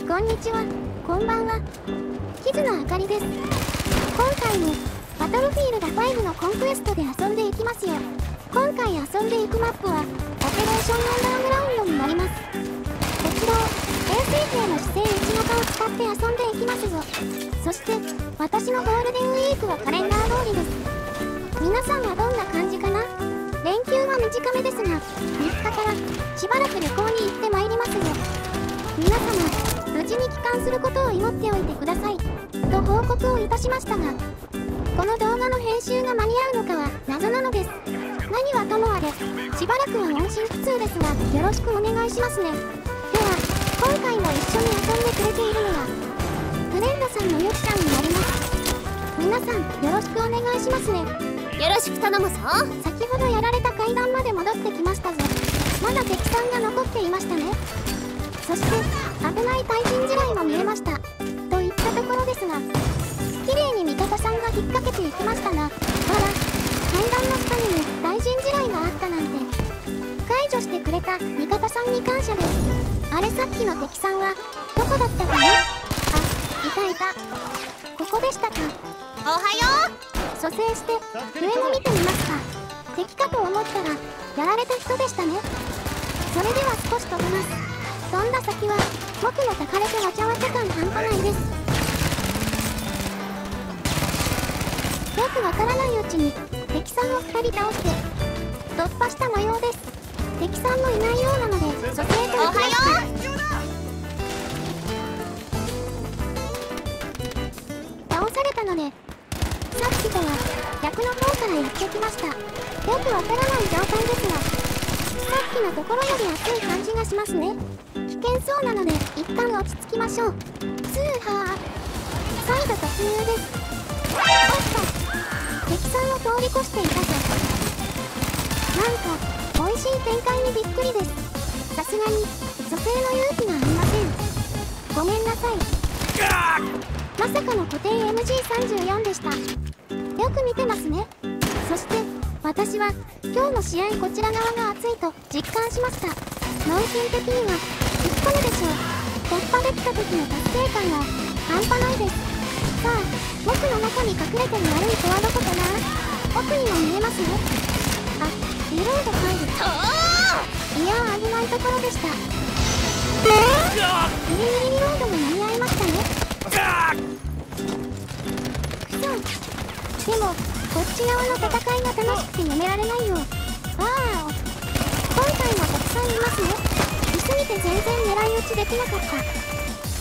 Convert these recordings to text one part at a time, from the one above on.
こんにちは、こんばんは。キズのあかりです。今回もバトルフィールド5のコンクエストで遊んでいきますよ。今回遊んでいくマップはオペレーションアンダーグラウンドになります。こちらを衛星兵の姿勢内型を使って遊んでいきますぞ。そして私のゴールデンウィークはカレンダー通りです。皆さんはどんな感じかな？連休は短めですが、3日からしばらく旅行に行ってまいりますよ。皆様、無事に帰還することを祈っておいてくださいと報告をいたしましたが、この動画の編集が間に合うのかは謎なのです。何はともあれ、しばらくは音信不通ですが、よろしくお願いしますね。では、今回も一緒に遊んでくれているのはフレンドさんのゆきちゃんになります。皆さん、よろしくお願いしますね。 よろしく頼むぞ。 先ほどやられた階段まで戻ってきましたぞ。まだ敵さんが残っていましたね。そして危ない対人地雷も見えました。といったところですが、綺麗に味方さんが引っ掛けていきましたが、あら、階段の下にも対人地雷があったなんて。解除してくれた味方さんに感謝です。あれ、さっきの敵さんはどこだったかな？あ、いたいた。ここでしたか。 おはよう。 蘇生して上を見てみますか。敵かと思ったらやられた人でしたね。それでは少し飛びます。飛んだ先は僕の抱かれてわちゃわちゃ感半端ないです。よくわからないうちに敵さんを2人倒して突破した模様です。敵さんもいないようなので蘇生といきました。 おはよう。倒されたのでさっきとは逆の方からやってきました。よくわからない状態ですが、さっきのところより熱い感じがしますね。危険そうなので一旦落ち着きましょう。スーハー再度突入です。おっと、敵さんを通り越していたぞ。なんか美味しい展開にびっくりです。さすがに蘇生の勇気がありません。ごめんなさい。まさかの固定 MG34 でした。よく見てますね。そして私は今日の試合こちら側が熱いと実感しました。脳筋的には引っ込むでしょう。突破できた時の達成感が半端ないです。さあ、僕の中に隠れてる悪い子はどこかな？奥にも見えますね。あ、リロード入る。いやー、危ないところでした。ギリギリリロードも間に合いましたね。でもこっち側の戦いが楽しくてやめられないよ。わーお、今回もたくさんいますね。いすぎて全然狙い撃ちできなかった。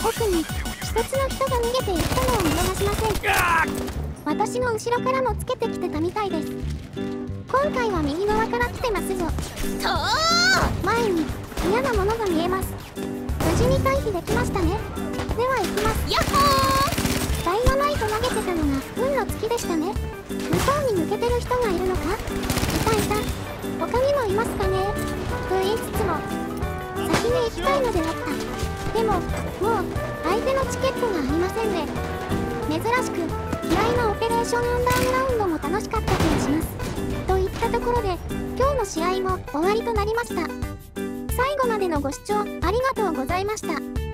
奥に一つの人が逃げていったのを見逃しません。私の後ろからもつけてきてたみたいです。今回は右側から来てますぞ。前に嫌なものが見えます。無事に退避できましたね。では行きます。 ヤッホー。 ダイナマイト投げてたのが運の尽きでしたね。向こうに抜けてる人がいるのか？いたいた。他にもいますかねと言いつつも先に行きたいのであった。でももう相手のチケットがありませんね。珍しく嫌いなオペレーションアンダーグラウンドも楽しかった気がします。といったところで今日の試合も終わりとなりました。最後までのご視聴ありがとうございました。